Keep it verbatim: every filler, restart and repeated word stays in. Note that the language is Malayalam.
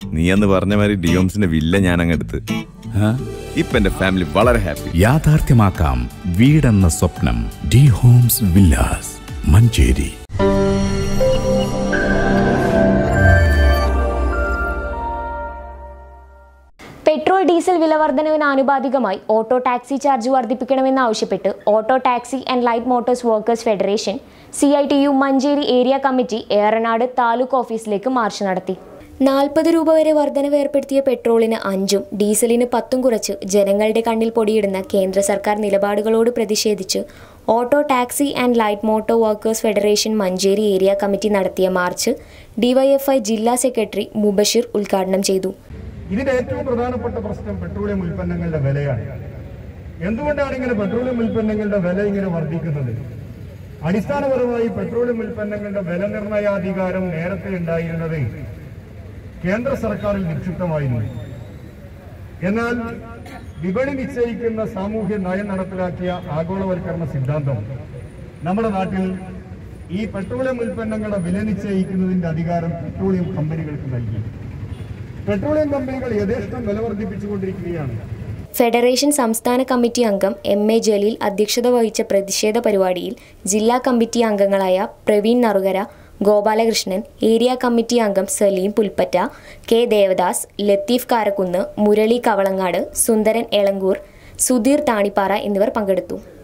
നീ അന്ന് പറഞ്ഞ മാതിരി ഡിയോംസിന്റെ വില്ല ഞാൻ അങ്ങെടുത്ത്. ഇപ്പൊ എന്റെ ഫാമിലി വളരെ ഹാപ്പി. യാഥാർത്ഥ്യമാക്കാം വീടെന്ന സ്വപ്നം. D homes villas, Manjeri. Petrol diesel വിലവർദ്ധനവിന് ആനുപാതികമായി ഓട്ടോ ടാക്സി ചാർജ് വർദ്ധിപ്പിക്കണമെന്നാവശ്യപ്പെട്ട് auto taxi and light motors workers federation C I T U Manjeri area committee Eranad taluk ഓഫീസിലേക്ക് മാർച്ച് നടത്തി. നാൽപ്പത് രൂപ വരെ വർധനവ് ഏർപ്പെടുത്തിയ പെട്രോളിന് അഞ്ചും ഡീസലിന് പത്തും കുറച്ച് ജനങ്ങളുടെ കണ്ണിൽ പൊടിയിടുന്ന കേന്ദ്ര സർക്കാർ നിലപാടുകളോട് പ്രതിഷേധിച്ച് auto taxi and light motor workers federation Manjeri area committee നടത്തിയ മാർച്ച് ഡിവൈഎഫ്ഐ ജില്ലാ സെക്രട്ടറി മുബഷിർ ഉദ്ഘാടനം ചെയ്തു. ഇതിന്റെ ഏറ്റവും പ്രധാനപ്പെട്ട പ്രശ്നം പെട്രോളിയം ഉൽപ്പന്നങ്ങളുടെ വിലയാണ്. എന്തുകൊണ്ടാണ് ഇങ്ങനെ പെട്രോളിയം ഉൽപ്പന്നങ്ങളുടെ വില ഇങ്ങനെ വർദ്ധിക്കുന്നത്? അടിസ്ഥാനപരമായി പെട്രോളിയം ഉൽപ്പന്നങ്ങളുടെ വില നിർണയാധികാരം നേരത്തെ ഉണ്ടായിരുന്നത് കേന്ദ്ര സർക്കാരിൽ നിക്ഷിപ്തമായിരുന്നു. എന്നാൽ വിപണി നിശ്ചയിക്കുന്ന സാമൂഹ്യ നയം നടപ്പിലാക്കിയ ആഗോളവൽക്കരണ സിദ്ധാന്തം നമ്മുടെ നാട്ടിൽ ഈ പെട്രോളിയം ഉൽപ്പന്നങ്ങളുടെ വില നിശ്ചയിക്കുന്നതിന്റെ അധികാരം പെട്രോളിയം കമ്പനികൾക്ക് നൽകി. പെട്രോളിയം കമ്പനികൾ യഥേഷ്ടം വില വർദ്ധിപ്പിച്ചുകൊണ്ടിരിക്കുകയാണ്. ഫെഡറേഷൻ സംസ്ഥാന കമ്മിറ്റി അംഗം എം എ ജലീൽ അധ്യക്ഷത വഹിച്ച പ്രതിഷേധ പരിപാടിയിൽ ജില്ലാ കമ്മിറ്റി അംഗങ്ങളായ പ്രവീൺ നറുകര, ഗോപാലകൃഷ്ണൻ, ഏരിയ കമ്മിറ്റി അംഗം സലീം പുൽപ്പറ്റ, കെ ദേവദാസ്, ലത്തീഫ് കാരക്കുന്ന്, മുരളി കവളങ്ങാട്, സുന്ദരൻ എളങ്കൂർ, സുധീർ താണിപ്പാറ എന്നിവർ പങ്കെടുത്തു.